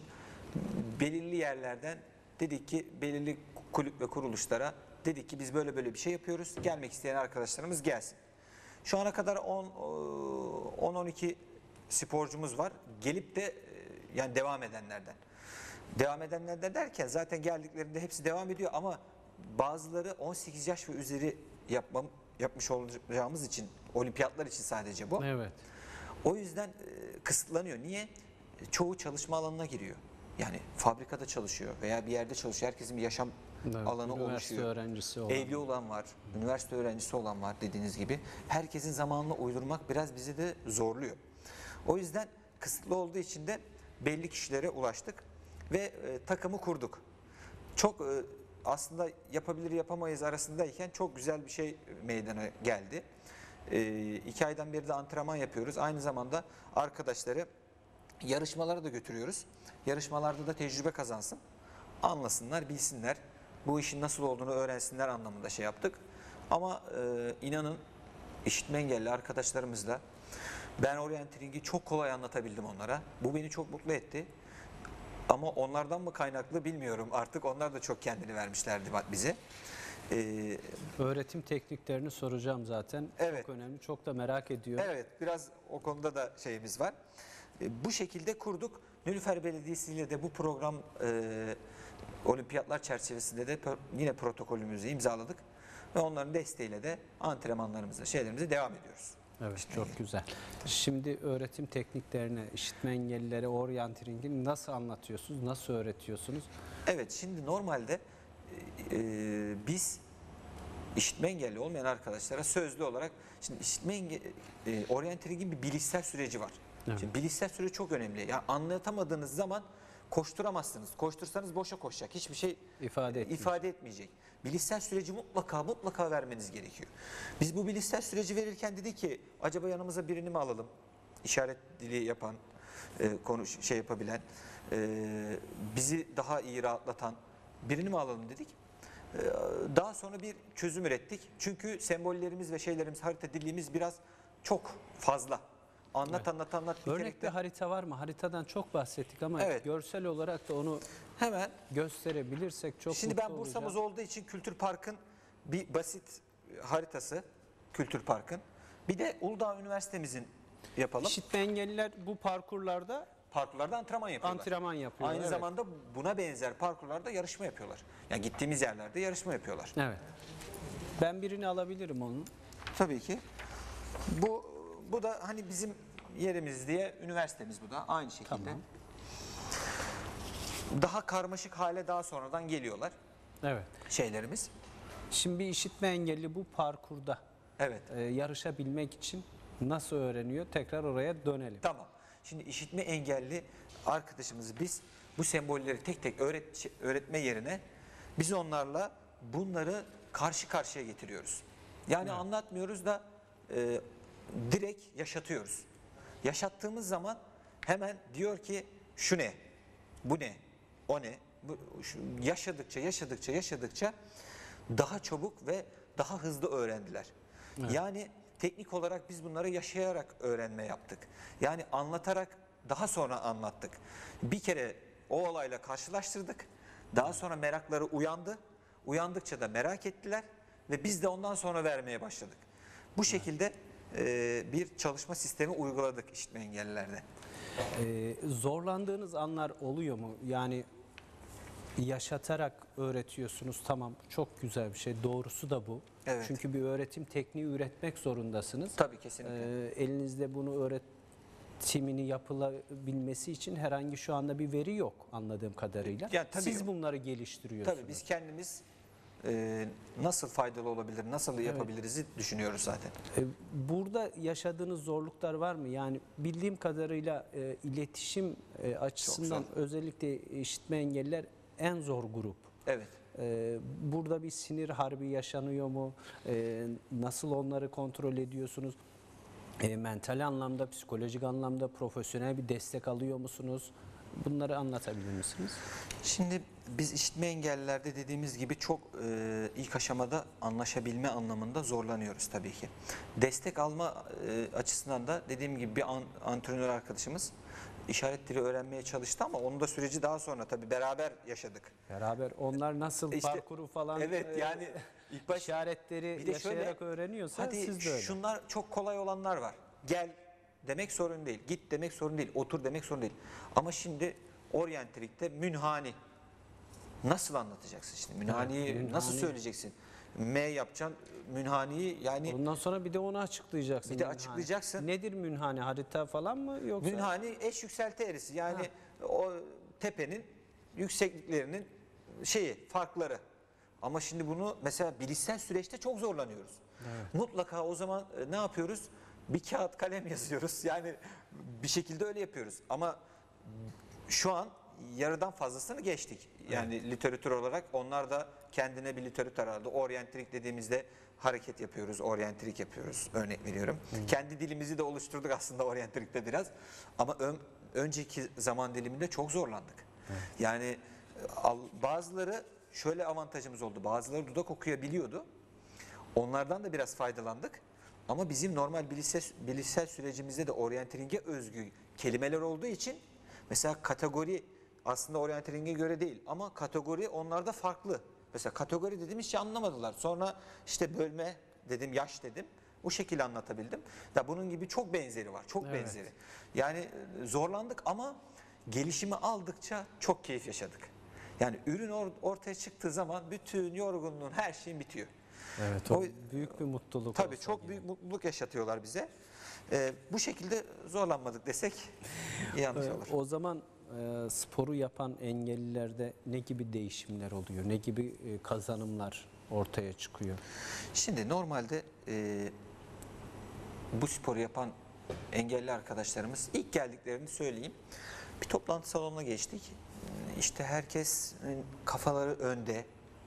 belirli yerlerden dedik ki belirli kulüp ve kuruluşlara dedik ki biz böyle böyle bir şey yapıyoruz. Gelmek isteyen arkadaşlarımız gelsin. Şu ana kadar on on iki sporcumuz var. Gelip de yani devam edenlerden. Devam edenlerden derken zaten geldiklerinde hepsi devam ediyor ama bazıları on sekiz yaş ve üzeri yapmam, yapmış olacağımız için, olimpiyatlar için sadece bu. Evet. O yüzden e, kısıtlanıyor. Niye? Çoğu çalışma alanına giriyor. Yani fabrikada çalışıyor veya bir yerde çalışıyor. Herkesin bir yaşam Evet, alanı üniversite oluşuyor. öğrencisi olan. Evli olan var, üniversite öğrencisi olan var dediğiniz gibi. Herkesin zamanına uydurmak biraz bizi de zorluyor. O yüzden kısıtlı olduğu için de belli kişilere ulaştık ve e, takımı kurduk. Çok e, aslında yapabilir yapamayız arasındayken çok güzel bir şey meydana geldi. E, iki aydan beri de antrenman yapıyoruz. Aynı zamanda arkadaşları yarışmalara da götürüyoruz. Yarışmalarda da tecrübe kazansın, anlasınlar, bilsinler. Bu işin nasıl olduğunu öğrensinler anlamında şey yaptık. Ama e, inanın işitme engelli arkadaşlarımızla ben orienteering'i çok kolay anlatabildim onlara. Bu beni çok mutlu etti. Ama onlardan mı kaynaklı bilmiyorum. Artık onlar da çok kendini vermişlerdi bize. Ee, Öğretim tekniklerini soracağım zaten. Evet. Çok önemli. Çok da merak ediyorum. evet, biraz o konuda da şeyimiz var. Ee, bu şekilde kurduk. Nilüfer Belediyesi ile de bu program e, olimpiyatlar çerçevesinde de yine protokolümüzü imzaladık. Ve onların desteğiyle de antrenmanlarımıza, şeylerimize devam ediyoruz. Evet, İşte çok güzel. Şimdi öğretim tekniklerini, işitme engellilere orienteering'i nasıl anlatıyorsunuz, nasıl öğretiyorsunuz? Evet, şimdi normalde e, biz işitme engelli olmayan arkadaşlara sözlü olarak, şimdi işitme engelli, e, orienteering'in bir bilişsel süreci var. Evet. Şimdi bilişsel süreç çok önemli. Yani anlatamadığınız zaman koşturamazsınız. Koştursanız boşa koşacak. Hiçbir şey İfade etmeyecek. ifade etmeyecek. Bilişsel süreci mutlaka mutlaka vermeniz gerekiyor. Biz bu bilişsel süreci verirken dedik ki acaba yanımıza birini mi alalım? İşaret dili yapan, e, konuş şey yapabilen, e, bizi daha iyi rahatlatan birini mi alalım dedik. E, daha sonra bir çözüm ürettik. Çünkü sembollerimiz ve şeylerimiz, harita dilimiz biraz çok fazla. Anlat Evet. anlat anlat. Örnekte harita var mı? Haritadan çok bahsettik ama Evet. görsel olarak da onu hemen. gösterebilirsek çok Şimdi mutlu ben Bursa'mız olacağım. olduğu için Kültür Park'ın bir basit haritası, Kültür Park'ın. Bir de Uludağ Üniversitemizin yapalım. İşitme engelliler bu parkurlarda Parkurlarda antrenman yapıyorlar. antrenman yapıyorlar. Aynı evet. zamanda buna benzer parkurlarda yarışma yapıyorlar. Yani gittiğimiz yerlerde yarışma yapıyorlar. Evet. Ben birini alabilirim onu. Tabii ki. Bu bu da hani bizim yerimiz diye üniversitemiz bu da aynı şekilde. Tamam. Daha karmaşık hale daha sonradan geliyorlar Evet. şeylerimiz. Şimdi bir işitme engelli bu parkurda Evet. e, yarışabilmek için nasıl öğreniyor? Tekrar oraya dönelim. Tamam. Şimdi işitme engelli arkadaşımızı biz bu sembolleri tek tek öğret, öğretme yerine biz onlarla bunları karşı karşıya getiriyoruz. Yani Evet. anlatmıyoruz da e, direkt yaşatıyoruz. Yaşattığımız zaman hemen diyor ki şu ne, bu ne, o ne. Bu, şu, yaşadıkça yaşadıkça yaşadıkça daha çabuk ve daha hızlı öğrendiler. Evet. Yani teknik olarak biz bunları yaşayarak öğrenme yaptık. Yani anlatarak daha sonra anlattık. Bir kere o olayla karşılaştırdık. Daha sonra merakları uyandı. Uyandıkça da merak ettiler ve biz de ondan sonra vermeye başladık. Bu şekilde e, bir çalışma sistemi uyguladık işitme engellilerde. Ee, zorlandığınız anlar oluyor mu? Yani yaşatarak öğretiyorsunuz. Tamam, çok güzel bir şey. Doğrusu da bu. Evet. Çünkü bir öğretim tekniği üretmek zorundasınız. Tabii kesinlikle. Ee, elinizde bunu öğretimini yapılabilmesi için herhangi şu anda bir veri yok anladığım kadarıyla. Yani tabii- Siz bunları geliştiriyorsunuz. Tabii biz kendimiz e, nasıl faydalı olabilir, nasıl yapabiliriz'i düşünüyoruz zaten. Ee, Burada yaşadığınız zorluklar var mı? Yani bildiğim kadarıyla e, iletişim e, açısından zor. özellikle işitme engelliler en zor grup. Evet. Ee, Burada bir sinir harbi yaşanıyor mu? Ee, Nasıl onları kontrol ediyorsunuz? Ee, Mental anlamda, psikolojik anlamda profesyonel bir destek alıyor musunuz? Bunları anlatabilir misiniz? Şimdi biz işitme engellilerde dediğimiz gibi çok e, ilk aşamada anlaşabilme anlamında zorlanıyoruz tabii ki. Destek alma e, açısından da dediğim gibi bir an, antrenör arkadaşımız işaret dili öğrenmeye çalıştı ama onun da süreci daha sonra tabii beraber yaşadık. Beraber onlar nasıl İşte, parkuru falan Evet e, yani ilk baş işaretleri bir de şöyle, yaşayarak öğreniyorsa hadi siz de öyle. şunlar çok kolay olanlar var. Gel demek sorun değil. Git demek sorun değil. Otur demek sorun değil. Ama şimdi oryantalikte münhani. Nasıl anlatacaksın şimdi? Münhaniyi Evet, münhani. nasıl söyleyeceksin? M yapacaksın. Münhaniyi yani Ondan sonra bir de onu açıklayacaksın. Bir de münhani. açıklayacaksın. Nedir münhani? Harita falan mı yoksa? münhani eş yükselti eğrisi. Yani o tepenin yüksekliklerinin şeyi, farkları. Ama şimdi bunu mesela bilişsel süreçte çok zorlanıyoruz. Evet. Mutlaka o zaman e, ne yapıyoruz? Bir kağıt kalem yazıyoruz. Yani bir şekilde öyle yapıyoruz. Ama şu an yarıdan fazlasını geçtik. Yani evet. Literatür olarak onlar da kendine bir literatür aradı. Oryantrik dediğimizde hareket yapıyoruz, oryantrik yapıyoruz. Örnek veriyorum. Hı. Kendi dilimizi de oluşturduk aslında oryantrikte biraz. Ama ön, önceki zaman diliminde çok zorlandık. Hı. Yani bazıları şöyle avantajımız oldu. Bazıları dudak okuyabiliyordu. Onlardan da biraz faydalandık. Ama bizim normal bilişsel, bilişsel sürecimizde de oryantaringe özgü kelimeler olduğu için mesela kategori aslında oryantaringe göre değil ama kategori onlarda farklı. Mesela kategori dediğimiz şey anlamadılar. Sonra işte bölme dedim, yaş dedim. Bu şekilde anlatabildim. Da bunun gibi çok benzeri var. Çok Evet. benzeri. Yani zorlandık ama gelişimi aldıkça çok keyif yaşadık. Yani ürün or ortaya çıktığı zaman bütün yorgunluğun, her şeyin bitiyor. Evet, o, o büyük bir mutluluk. Tabii çok büyük mutluluk yaşatıyorlar bize. Ee, bu şekilde zorlanmadık desek yanlış olur. O zaman e, sporu yapan engellilerde ne gibi değişimler oluyor? Ne gibi e, kazanımlar ortaya çıkıyor? Şimdi normalde e, bu sporu yapan engelli arkadaşlarımız ilk geldiklerini söyleyeyim. Bir toplantı salonuna geçtik. İşte herkesin kafaları önde.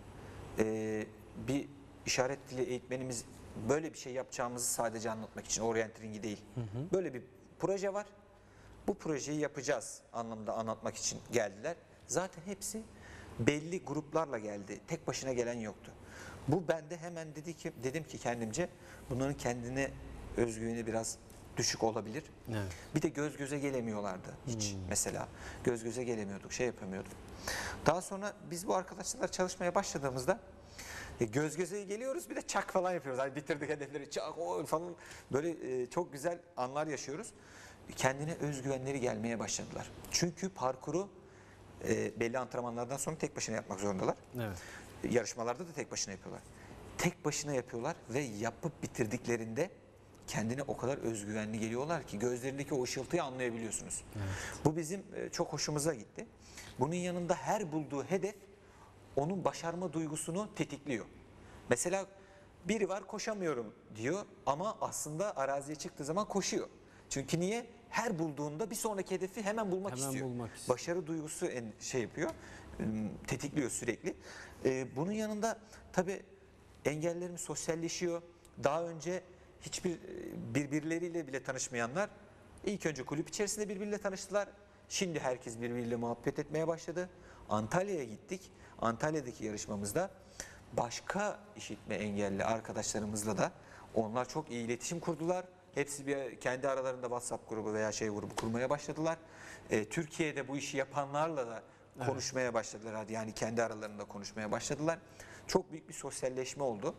E, bir işaret dili eğitmenimiz böyle bir şey yapacağımızı sadece anlatmak için oryantaringi değil. Hı hı. Böyle bir proje var. Bu projeyi yapacağız anlamında anlatmak için geldiler. Zaten hepsi belli gruplarla geldi. Tek başına gelen yoktu. Bu bende hemen dedi ki dedim ki kendimce bunların kendine özgüveni biraz düşük olabilir. Evet. Bir de göz göze gelemiyorlardı hiç hmm. mesela. Göz göze gelemiyorduk, şey yapamıyorduk. Daha sonra biz bu arkadaşlarla çalışmaya başladığımızda E, göz göze geliyoruz bir de çak falan yapıyoruz. Hani bitirdik hedefleri çak o falan böyle e, çok güzel anlar yaşıyoruz. Kendine özgüvenleri gelmeye başladılar. Çünkü parkuru e, belli antrenmanlardan sonra tek başına yapmak zorundalar. Evet. Yarışmalarda da tek başına yapıyorlar. Tek başına yapıyorlar ve yapıp bitirdiklerinde kendine o kadar özgüvenli geliyorlar ki gözlerindeki o ışıltıyı anlayabiliyorsunuz. Evet. Bu bizim e, çok hoşumuza gitti. Bunun yanında her bulduğu hedef onun başarma duygusunu tetikliyor. Mesela biri var koşamıyorum diyor ama aslında araziye çıktığı zaman koşuyor. Çünkü niye? Her bulduğunda bir sonraki hedefi hemen bulmak hemen istiyor. Bulmak istiyor. Başarı duygusu en, şey yapıyor, tetikliyor sürekli. Ee, bunun yanında tabii engellerimiz sosyalleşiyor. Daha önce hiçbir birbirleriyle bile tanışmayanlar ilk önce kulüp içerisinde birbiriyle tanıştılar. Şimdi herkes birbiriyle muhabbet etmeye başladı. Antalya'ya gittik. Antalya'daki yarışmamızda başka işitme engelli arkadaşlarımızla da onlar çok iyi iletişim kurdular. Hepsi bir kendi aralarında WhatsApp grubu veya şey grubu kurmaya başladılar. E, Türkiye'de bu işi yapanlarla da konuşmaya evet. başladılar. Hadi yani kendi aralarında konuşmaya başladılar. Çok büyük bir sosyalleşme oldu.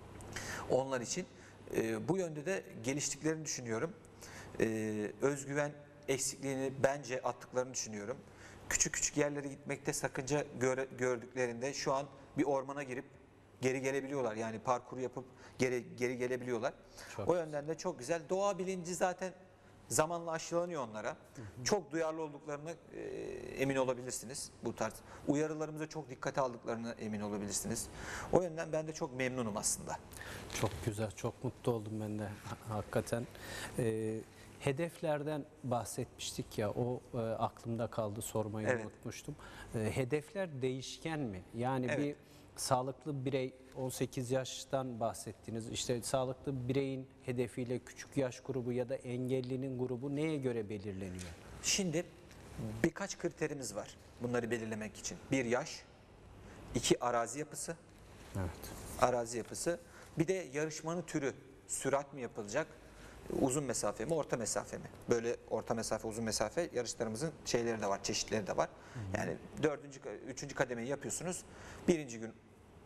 Onlar için e, bu yönde de geliştiklerini düşünüyorum. E, özgüven eksikliğini bence attıklarını düşünüyorum. Küçük küçük yerlere gitmekte sakınca gördüklerinde şu an bir ormana girip geri gelebiliyorlar. Yani parkuru yapıp geri, geri gelebiliyorlar. Çok o yönden de çok güzel. Doğa bilinci zaten zamanla aşılanıyor onlara. Hı hı. Çok duyarlı olduklarına e, emin olabilirsiniz bu tarz. Uyarılarımıza çok dikkate aldıklarına emin olabilirsiniz. O yönden ben de çok memnunum aslında. Çok güzel, çok mutlu oldum ben de hakikaten. Ee, Hedeflerden bahsetmiştik ya, o e, aklımda kaldı, sormayı evet. unutmuştum. E, hedefler değişken mi? Yani evet. bir sağlıklı birey, on sekiz yaştan bahsettiniz. İşte sağlıklı bireyin hedefiyle küçük yaş grubu ya da engellinin grubu neye göre belirleniyor? Şimdi birkaç kriterimiz var bunları belirlemek için. Bir yaş, iki arazi yapısı. Evet. Arazi yapısı. Bir de yarışmanın türü, sürat mi yapılacak? uzun mesafe mi, orta mesafe mi? Böyle orta mesafe, uzun mesafe yarışlarımızın şeyleri de var, çeşitleri de var. Yani dördüncü, üçüncü kademeyi yapıyorsunuz. Birinci gün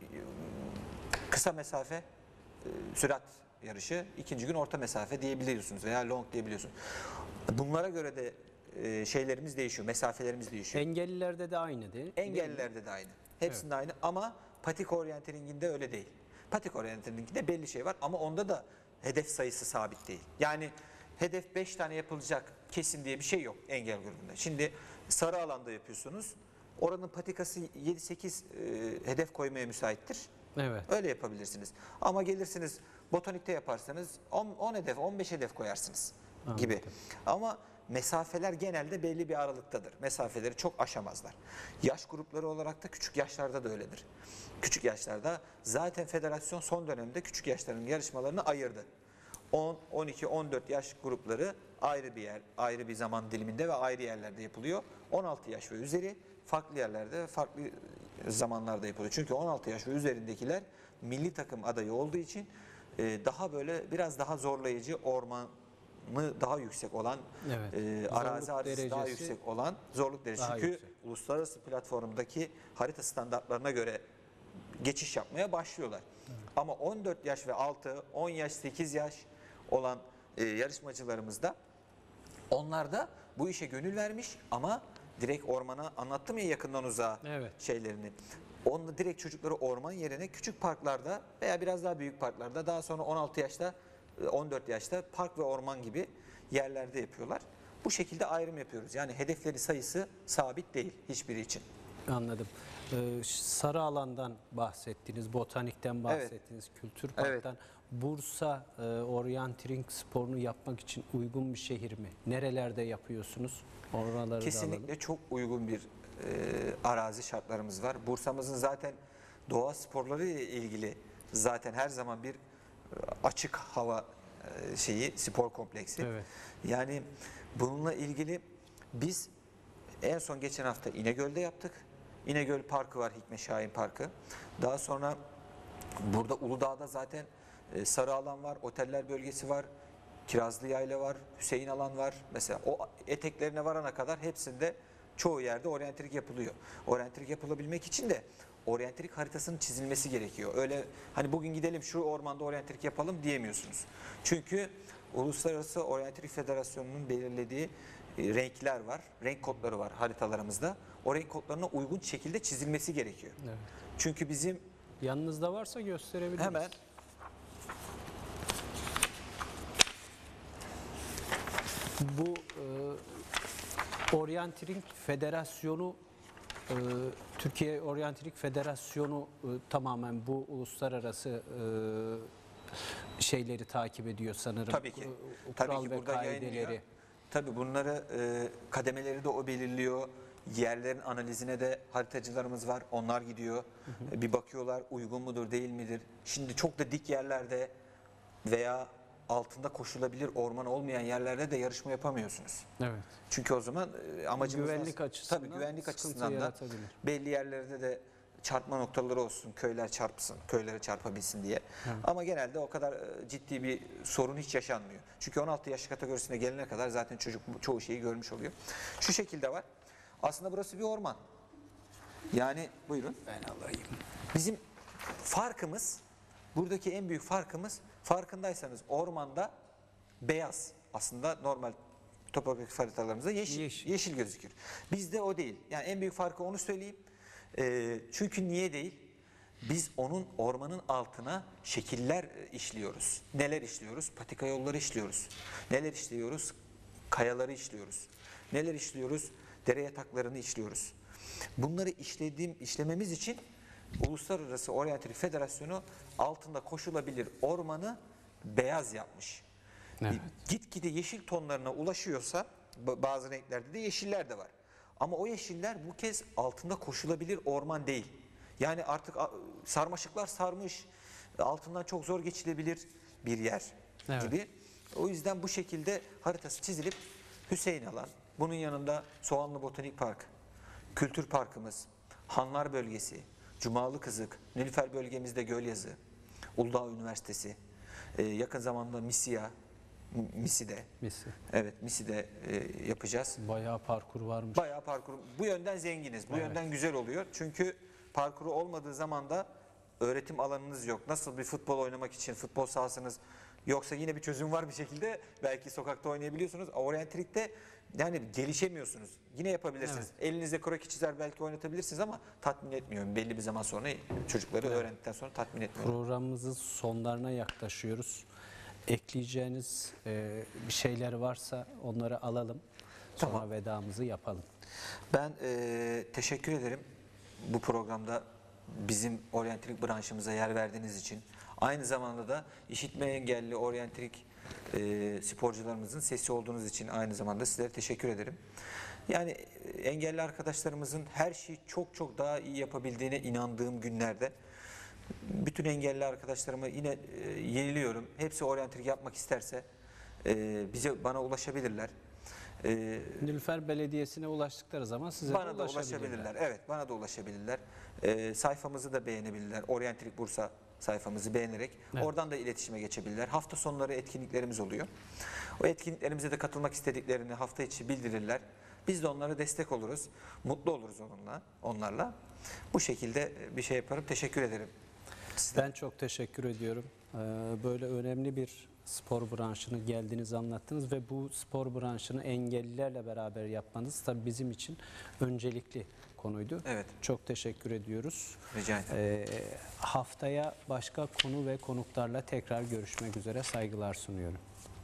kısa mesafe, e, sürat yarışı, ikinci gün orta mesafe diyebiliyorsunuz veya long diyebiliyorsunuz. Bunlara göre de e, şeylerimiz değişiyor, mesafelerimiz değişiyor. Engellilerde de aynı değil. Engellilerde de aynı. Hepsinde aynı ama patik oryanteringinde öyle değil. Patik oryanteringinde belli şey var ama onda da hedef sayısı sabit değil. Yani hedef beş tane yapılacak kesin diye bir şey yok engel grubunda. Şimdi sarı alanda yapıyorsunuz. Oranın patikası yedi sekiz e, hedef koymaya müsaittir. Evet. Öyle yapabilirsiniz. Ama gelirsiniz botanikte yaparsanız on, on hedef, on beş hedef koyarsınız gibi. Anladım. Ama mesafeler genelde belli bir aralıktadır. Mesafeleri çok aşamazlar. Yaş grupları olarak da küçük yaşlarda da öyledir. Küçük yaşlarda zaten federasyon son dönemde küçük yaşların yarışmalarını ayırdı. on, on iki, on dört yaş grupları ayrı bir yer, ayrı bir zaman diliminde ve ayrı yerlerde yapılıyor. on altı yaş ve üzeri farklı yerlerde, farklı zamanlarda yapılıyor. Çünkü on altı yaş ve üzerindekiler milli takım adayı olduğu için e, daha böyle biraz daha zorlayıcı, ormanı daha yüksek olan, Evet. e, arazi Zorluk arazisi daha derecesi yüksek olan zorluk derecesi. daha Çünkü yüksek. uluslararası platformdaki harita standartlarına göre geçiş yapmaya başlıyorlar. Ama on dört yaş ve altı, on yaş, sekiz yaş olan e, yarışmacılarımızda onlar da bu işe gönül vermiş ama direkt ormana, anlattım ya yakından uzağa Evet. şeylerini. Onunla direkt çocukları orman yerine küçük parklarda veya biraz daha büyük parklarda, daha sonra on altı yaşta, on dört yaşta park ve orman gibi yerlerde yapıyorlar. Bu şekilde ayrım yapıyoruz. Yani hedefleri sayısı sabit değil hiçbiri için. Anladım. Ee, sarı alandan bahsettiniz, botanikten bahsettiniz, kültür Evet. parktan. Bursa e, oryantiring sporunu yapmak için uygun bir şehir mi? Nerelerde yapıyorsunuz? Oraları da alalım. Kesinlikle çok uygun bir e, arazi şartlarımız var. Bursa'mızın zaten doğa sporları ile ilgili zaten her zaman bir e, açık hava e, şeyi, spor kompleksi. Evet. Yani bununla ilgili biz en son geçen hafta İnegöl'de yaptık. İnegöl Parkı var, Hikmet Şahin Parkı. Daha sonra burada Uludağ'da zaten e, sarı alan var, oteller bölgesi var, Kirazlı Yayla var, Hüseyin alan var. Mesela o eteklerine varana kadar hepsinde çoğu yerde oryantirik yapılıyor. Oryantirik yapılabilmek için de oryantirik haritasının çizilmesi gerekiyor. Öyle hani bugün gidelim şu ormanda oryantirik yapalım diyemiyorsunuz. Çünkü Uluslararası Oryantirik Federasyonu'nun belirlediği e, renkler var, renk kodları var haritalarımızda. O renk kodlarına uygun şekilde çizilmesi gerekiyor. Evet. Çünkü bizim Yanınızda varsa gösterebiliriz. hemen Bu e, Oryantiring Federasyonu, e, Türkiye Oryantiring Federasyonu e, tamamen bu uluslararası e, şeyleri takip ediyor sanırım. tabii ki, E, tabii kural ki ve burada kaideleri. yayınlıyor. Tabii bunları e, kademeleri de o belirliyor. Yerlerin analizine de haritacılarımız var. Onlar gidiyor. Hı hı. Bir bakıyorlar uygun mudur değil midir. Şimdi çok da dik yerlerde veya altında koşulabilir orman olmayan yerlerde de yarışma yapamıyorsunuz. Evet. Çünkü o zaman e, amacımız Güvenlik az- açısından tabii güvenlik sıkıntı açısından da yaratabilir. belli yerlerde de çarpma noktaları olsun, köyler çarpsın, köyleri çarpabilsin diye. Evet. Ama genelde o kadar e, ciddi bir sorun hiç yaşanmıyor. Çünkü on altı yaş kategorisine gelene kadar zaten çocuk çoğu şeyi görmüş oluyor. Şu şekilde var. Aslında burası bir orman. Yani buyurun. Ben alayım. Bizim farkımız, buradaki en büyük farkımız, farkındaysanız ormanda beyaz. Aslında normal topografik haritalarımızda yeşil, Yeşil. yeşil gözükür. Bizde o değil. Yani en büyük farkı onu söyleyeyim. Ee, çünkü niye değil? Biz onun ormanın altına şekiller e, işliyoruz. Neler işliyoruz? Patika yolları işliyoruz. Neler işliyoruz? Kayaları işliyoruz. Neler işliyoruz? Dere yataklarını işliyoruz. Bunları işlediğim işlememiz için Uluslararası Oryantirik Federasyonu altında koşulabilir ormanı beyaz yapmış. Evet. Gitgide yeşil tonlarına ulaşıyorsa bazı renklerde de yeşiller de var. Ama o yeşiller bu kez altında koşulabilir orman değil. Yani artık sarmaşıklar sarmış, altından çok zor geçilebilir bir yer Evet. gibi. O yüzden bu şekilde haritası çizilip Hüseyin alan, bunun yanında Soğanlı Botanik Park, Kültür Parkımız, Hanlar Bölgesi, Cumalı Kızık, Nilüfer bölgemizde Gölyazı, Uludağ Üniversitesi, yakın zamanda Misya, Misi'de. Misi. Evet, Misi'de e, yapacağız. Bayağı parkur varmış. Bayağı parkur. Bu yönden zenginiz. Bu Evet. yönden güzel oluyor. Çünkü parkuru olmadığı zaman da öğretim alanınız yok. Nasıl bir futbol oynamak için futbol sahasınız yoksa yine bir çözüm var bir şekilde. Belki sokakta oynayabiliyorsunuz. Oryantrik'te yani gelişemiyorsunuz. Yine yapabilirsiniz. Elinizde kroki çizer belki oynatabilirsiniz ama tatmin etmiyor. Belli bir zaman sonra çocukları öğrendikten sonra tatmin etmiyor. Programımızın sonlarına yaklaşıyoruz. Ekleyeceğiniz e, bir şeyler varsa onları alalım. Sonra Tamam. vedamızı yapalım. Ben e, teşekkür ederim bu programda bizim oryantrik branşımıza yer verdiğiniz için. Aynı zamanda da işitme engelli oryantrik e, sporcularımızın sesi olduğunuz için aynı zamanda sizlere teşekkür ederim. Yani e, engelli arkadaşlarımızın her şeyi çok çok daha iyi yapabildiğine inandığım günlerde bütün engelli arkadaşlarıma yine e, yeniliyorum. Hepsi oryantrik yapmak isterse e, bize bana ulaşabilirler. E, Nilüfer Belediyesi'ne ulaştıkları zaman size bana de da ulaşabilirler. ulaşabilirler. Evet, bana da ulaşabilirler. Ee, sayfamızı da beğenebilirler. Oryantrik Bursa sayfamızı beğenerek Evet. oradan da iletişime geçebilirler. Hafta sonları etkinliklerimiz oluyor. O etkinliklerimize de katılmak istediklerini hafta içi bildirirler. Biz de onlara destek oluruz. Mutlu oluruz onunla, onlarla. Bu şekilde bir şey yaparım. Teşekkür ederim. Size. Ben çok teşekkür ediyorum. Ee, Böyle önemli bir spor branşını geldiniz, anlattınız ve bu spor branşını engellilerle beraber yapmanız tabii bizim için öncelikli konuydu. Evet. Çok teşekkür ediyoruz. Rica ederim. Ee, haftaya başka konu ve konuklarla tekrar görüşmek üzere, saygılar sunuyorum.